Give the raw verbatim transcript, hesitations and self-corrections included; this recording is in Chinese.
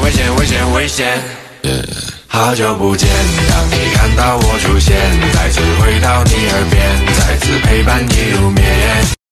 危险，危险，危险。好久不见，当你看到我出现，再次回到你耳边，再次陪伴一入眠。